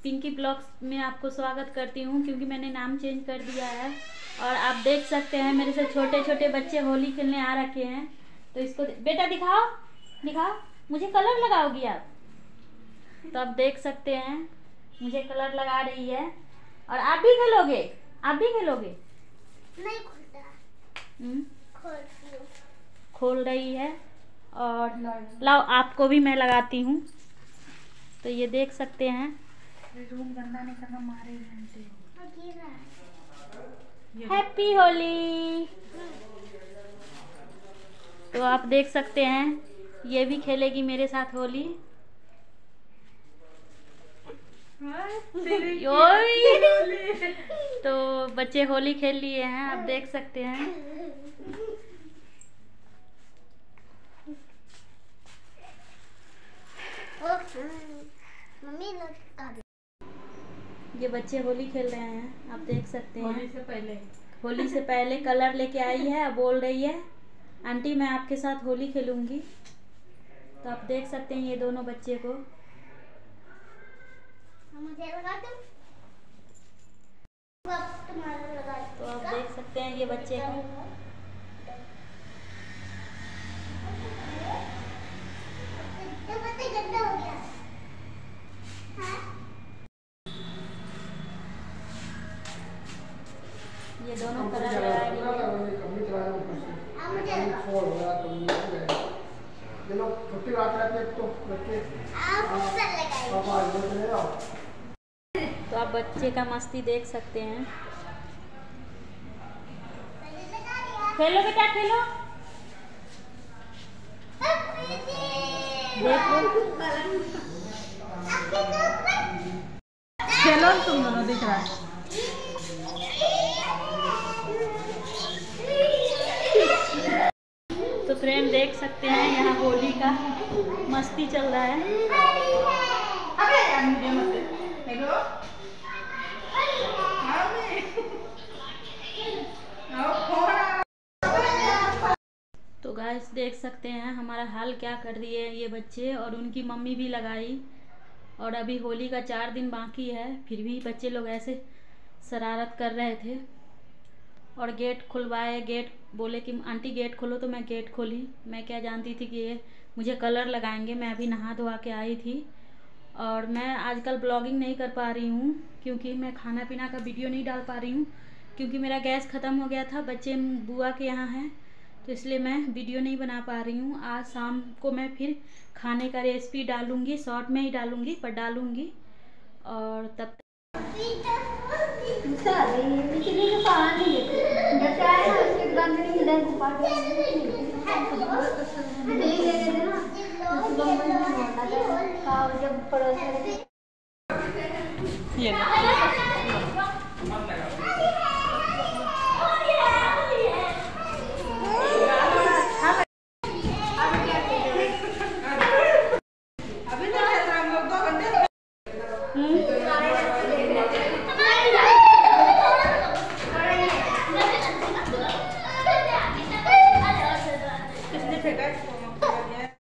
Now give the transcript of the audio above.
Pinky blogs में आपको स्वागत करती हूँ, क्योंकि मैंने नाम चेंज कर दिया है। और आप देख सकते हैं मेरे से छोटे छोटे बच्चे होली खेलने आ रखे हैं। तो इसको बेटा दिखाओ दिखाओ, मुझे कलर लगाओगी आप? तो आप देख सकते हैं मुझे कलर लगा रही है। और आप भी खेलोगे? आप भी खेलोगे? नहीं खुलता। खोल रही है। और लाओ आपको भी मैं लगाती हूँ। तो ये देख सकते हैं। रूम गंदा नहीं करना, मारे घंटे। हैप्पी होली। तो आप देख सकते हैं ये भी खेलेगी मेरे साथ होली। तो बच्चे होली खेल लिए हैं, आप देख सकते हैं। ये बच्चे होली खेल रहे हैं, आप देख सकते हैं। होली से पहले कलर लेके आई है। अब बोल रही है आंटी मैं आपके साथ होली खेलूंगी। तो आप देख सकते हैं ये दोनों बच्चे को। मुझे लगा दो। तो आप देख सकते हैं ये बच्चे को। गंदा हो गया। ये दोनों कलर लगाएंगे। तो आप बच्चे का मस्ती देख सकते हैं। खेलो बेटा खेलो। खेलो तुम दोनों, दिख रहा है। तो फ्रेंड देख सकते हैं यहाँ होली का मस्ती चल रहा है। तो गाइस देख सकते हैं हमारा हाल क्या कर दिए ये बच्चे, और उनकी मम्मी भी लगाई। और अभी होली का 4 दिन बाकी है, फिर भी बच्चे लोग ऐसे शरारत कर रहे थे। और गेट खुलवाए, गेट बोले कि आंटी गेट खोलो, तो मैं गेट खोली। मैं क्या जानती थी कि ये मुझे कलर लगाएंगे। मैं अभी नहा धोआ के आई थी। और मैं आजकल ब्लॉगिंग नहीं कर पा रही हूँ, क्योंकि मैं खाना पीना का वीडियो नहीं डाल पा रही हूँ, क्योंकि मेरा गैस ख़त्म हो गया था। बच्चे बुआ के यहाँ हैं, तो इसलिए मैं वीडियो नहीं बना पा रही हूँ। आज शाम को मैं फिर खाने का रेसिपी डालूँगी, शॉर्ट में ही डालूँगी पर डालूँगी। और तब ये